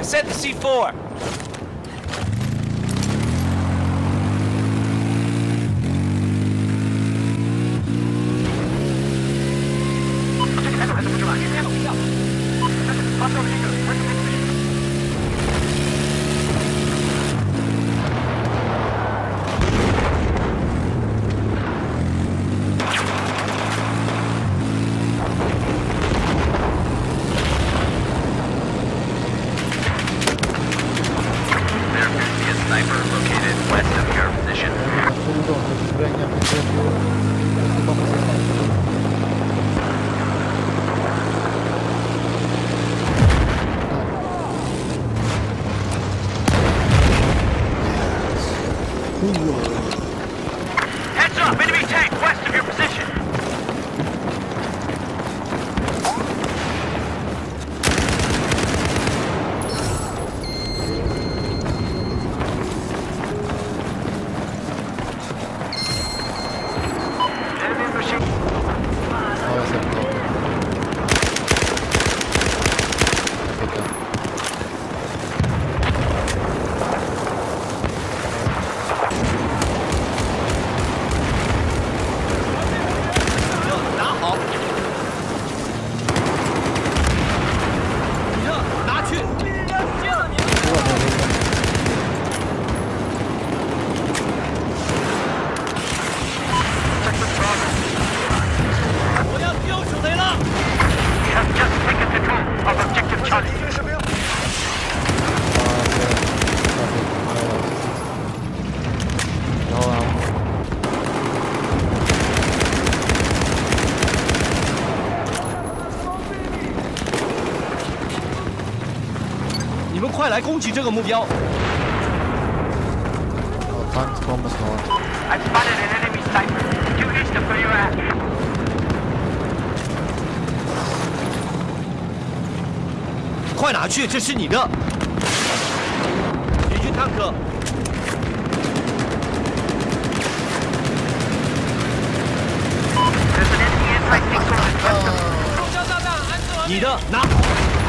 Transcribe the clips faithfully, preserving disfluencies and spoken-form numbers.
Set the C four. Heads up! Enemy tank west of your position! Enemy machine... 你们快来攻击这个目标！ Tanks kommer snart. I spotted an enemy sniper. Due east of where you're at. 快拿去，这是你的！敌军坦克！ There's an enemy anti-tank soldier west of... 重枪炸弹，安置完毕。 你的，拿好！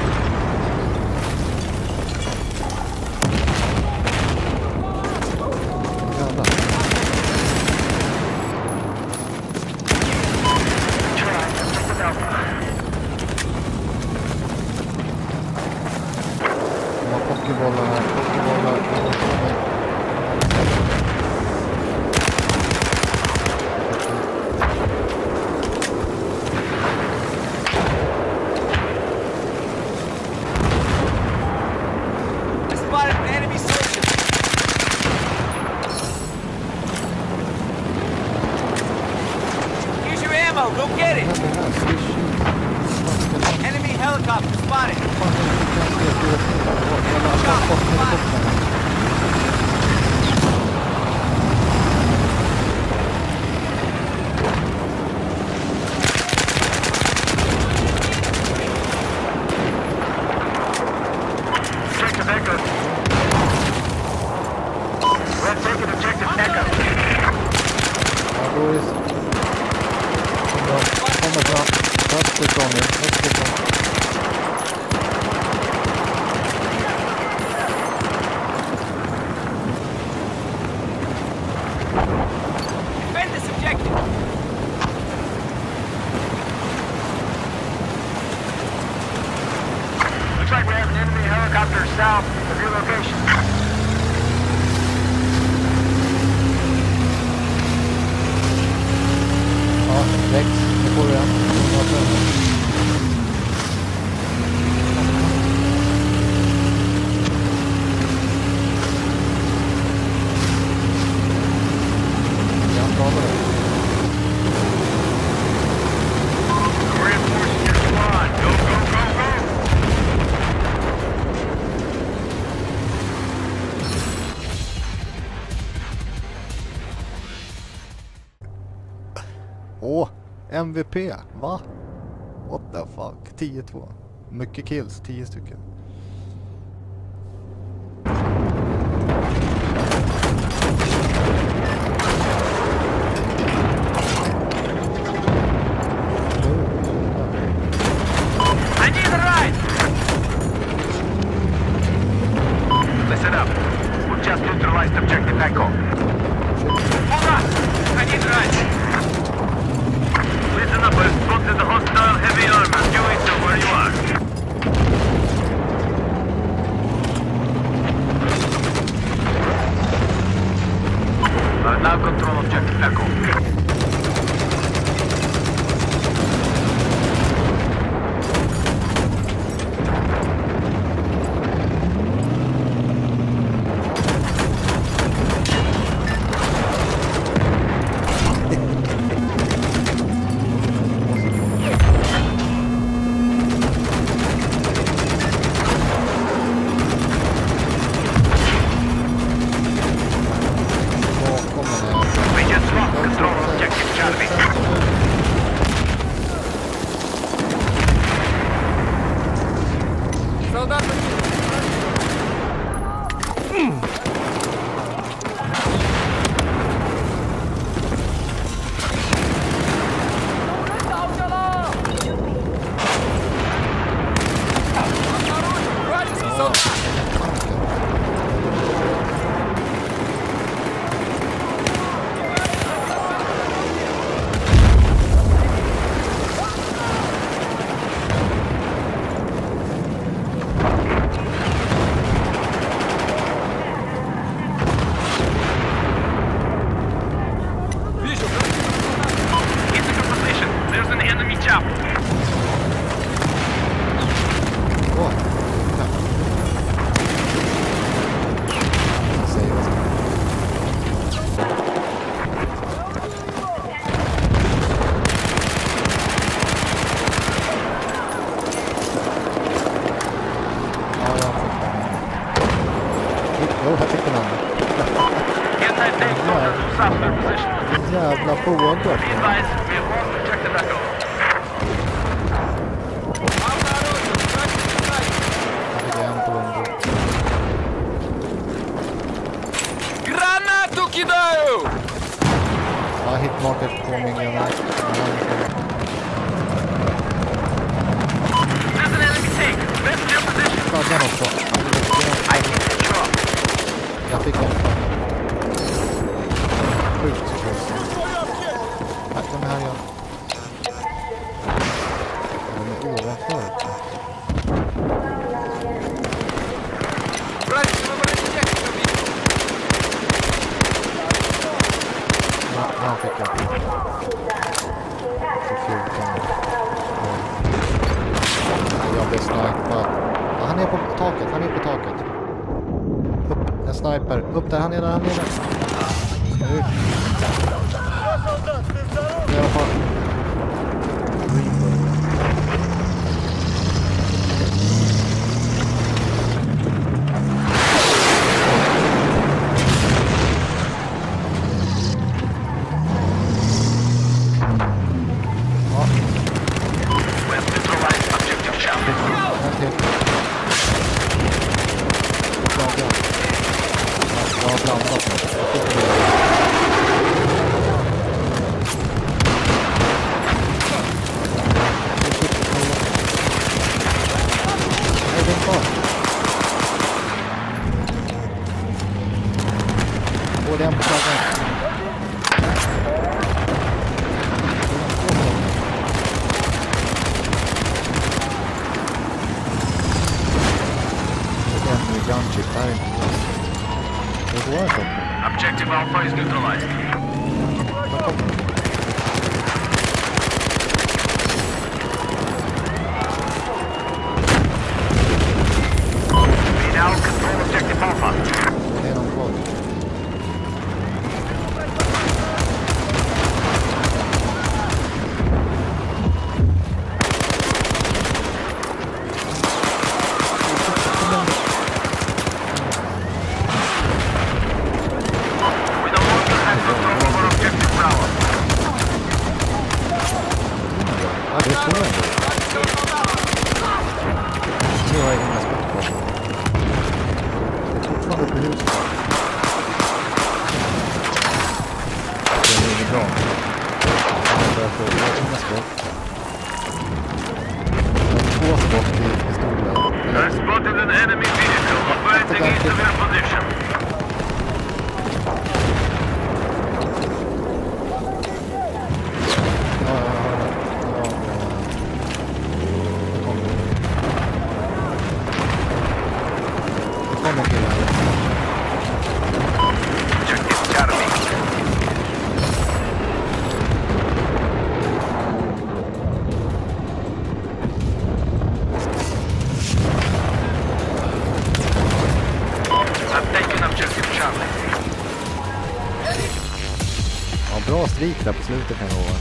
Pokébollar här, pokébollar. I spotted an enemy soldier. Here's your ammo. Go get it. Enemy helicopter spotted. Objective Echo. We're taking objective Echo. Ja, då är... Kommer fram. Österifrån nu. Österifrån. Defend this objective. Looks like we have an enemy helicopter south of your location. Ja, Rex. Det får vi igen. Ja, bra med det. Reinforcing your squad. Go, go, go, go! Åh, M V P. Va? What the fuck? tio två. Mycket kills, tio stycken. I need the ride! out. Åh, ja. Säg vad som Ja, jag fick den. Jo, här fick den andra. Jävla bågar. Granatu kidаю! Ja, hitmarker på min granat. Flaggan också. Jag fick en. Sjukt så sjukt. Här, de här gör. De är ovanför också. Ja, han fick jag. Så fjorton. Jag blir snipad. Ja, han är på taket, han är på taket. Upp, en sniper. Upp där, han är där, han är där. Snyggt. I alla fall. Den på flaggan. Det är en gunship där inte. Det går så. Objective Alpha is neutralized. We now control Objective Alpha. Det är någon kvar. Ja, det är så ändå. Nu har jag inga skott på. Det är fortfarande uppe i huset. Det är inget bra. Jag börjar få inga skott. Jag har två skott i pistolen. I spotted an enemy vehicle operating east of your position. Ja, bra strik där på slutet kan jag lova.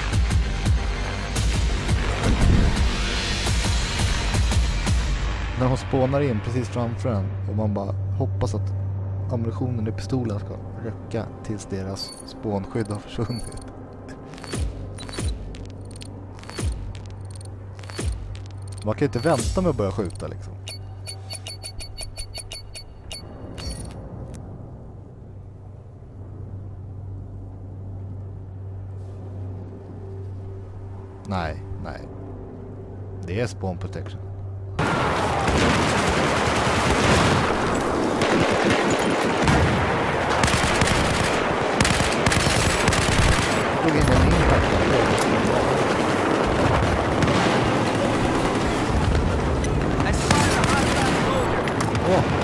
När hon spånar in precis framför en och man bara hoppas att ammunitionen i pistolen ska räcka tills deras spånskydd har försvunnit. Man kan ju inte vänta med att börja skjuta liksom. Nej, nej. Det är spawn protection. Gå in i en impact. Åh!